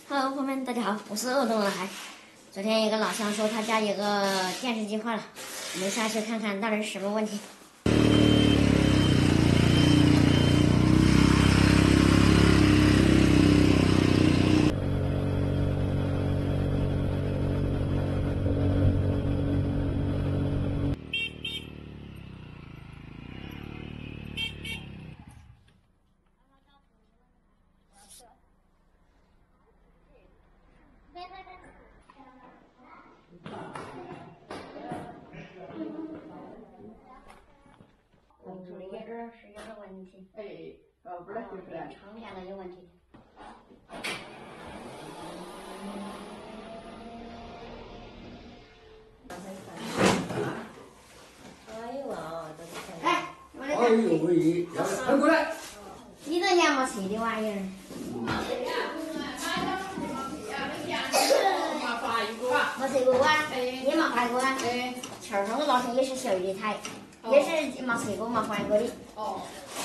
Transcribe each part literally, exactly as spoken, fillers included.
Hello， 朋友们，大家好，我是恶动男孩。昨天一个老乡说他家有个电视机坏了，我们下去看看到底是什么问题。红出的叶子是有个问题， 哎，哦，不是就是的， 常见的有问题。哎呦啊，这是哎，我来看。 哎呦喂，快过来！ 你这年没吹的玩意儿。没吹过啊？也没换过啊？ 哎， 气儿上我老乡也是小的台，也是没吹过没换过的。 哦。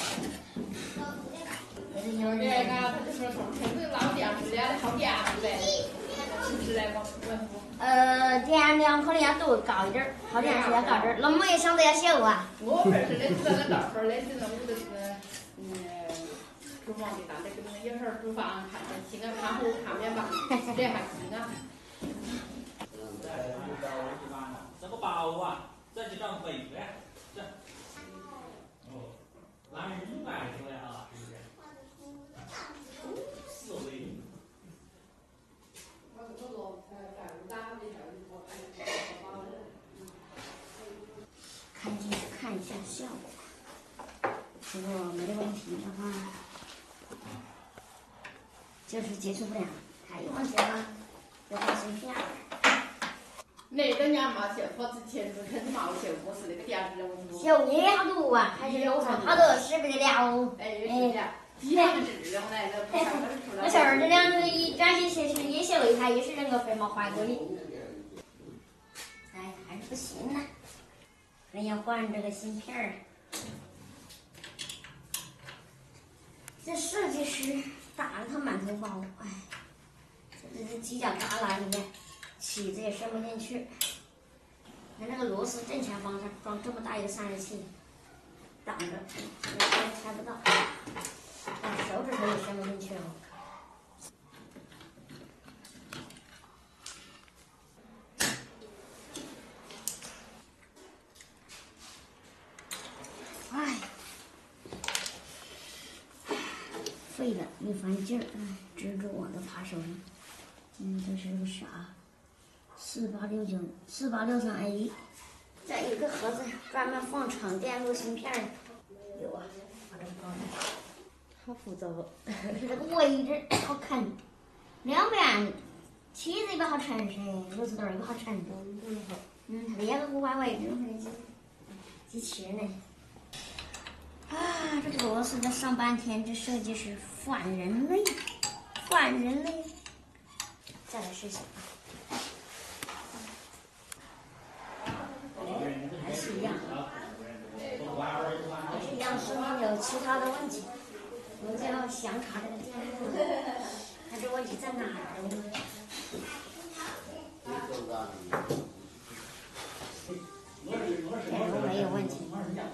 这是有那人。 个他就说说，趁着老电视的好电视嘞，是不是来个问题？ 呃，电量可能要多高一点儿，好电视要高点儿，那么也想着要小啊。 我们是的，是那个道儿的，是那屋头是嗯，厨房的大的，跟那有时候煮饭看电视啊，看火看面吧，这还行啊。 这个包啊，这就叫北的，这，哦，拿人买出来啊，是不是？四维。 看进去看一下效果，如果没得问题的话，就是接触不良；还有问题的话，就换芯片。 那个年嘛，些或者前头肯定嘛，些不是那个电视的问题。 小叶好多啊，还是路上好多使不得了。 哎，也是的，几样质量来的，不看不出来。 那小儿这两个一转起其实也小一台，也是人个费没换过的。哎，还是不行呐，人要换这个芯片儿。这设计师打了他满头包，哎，这这犄角旮旯里面，起子也伸不进去。看那个螺丝正前方上装这么大一个散热器，挡着，也拆不到，把手指头也伸不进去了。哎，废了，一番劲儿，哎，支住我的扒手上。嗯，这是个啥？四八六九四八六三 A， 再一个盒子专门放厂电路芯片的，有啊，把这个包上。好复杂哦，这个位置好啃，两边梯子也不好沉噻，螺丝刀也不好沉。嗯，它这个五百位置，机器人呢？啊，这个螺丝这上半天，这设计师反人类，反人类。再来试一下啊，还是一样，还是一样，是没有其他的问题。我就要详查这个电路，看这问题在哪儿呢？电路没有问题。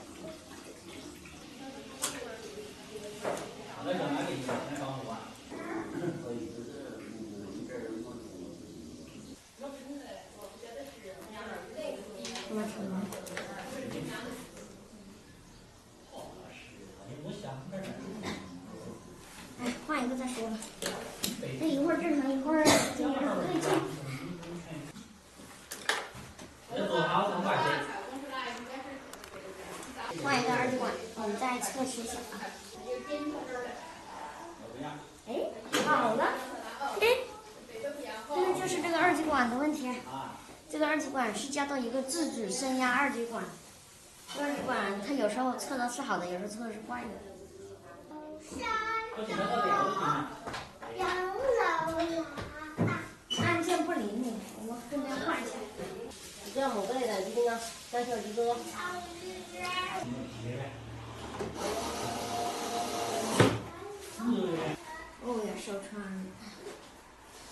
哎，换一个再说吧。这一会儿正常，一会儿这个不对劲。换一个二极管，我们再测试一下啊。哎，好了，哎，这个就是这个二极管的问题。这个二极管是加到一个自主升压二极管。二极管它有时候测的是好的，有时候测的是坏的。按键不灵敏，我们跟着换一下。这样某个来的，一定要三小一个。哦呀，手穿。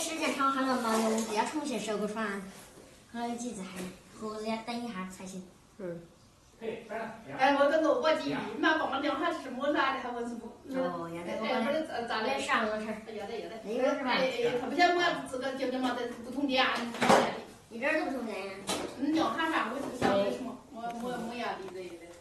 时间长，还能把我们再重新收个船，还有几只还后头要等一下才行。 嗯。 哎，我跟我我记忆嘛，帮我量下什么来的，还我是不。 哦，要得， 哎，不是咋咋的？ 上个事儿。 要得要得。 那个是吧？ 哎，他不像我这个舅舅嘛，在不同店， 一点都不同店呀。 嗯，量下啥？我就想为什么？我我我压力这的。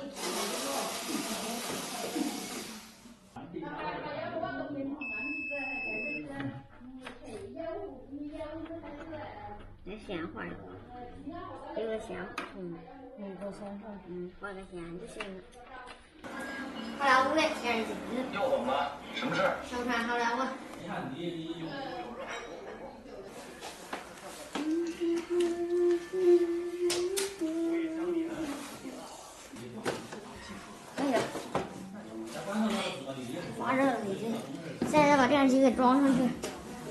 那鲜花的，有个鲜，嗯，嗯，个鲜花，嗯，画个鲜就行了。好了，我来先去。 要我吗？什么事儿？ 上船好了，我。 你看你你。 那个。发热了已经，现在把这样机给装上去。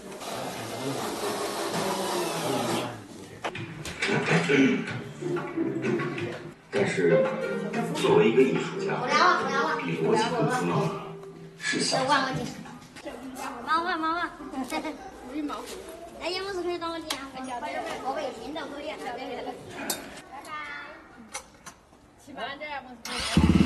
但是，作为一个艺术家， 不聊了，不聊了， 离我最重要的是想象。 妈妈，妈妈，哎呀，我是可以当个电话，我微信都可以。拜拜。 起码这样我。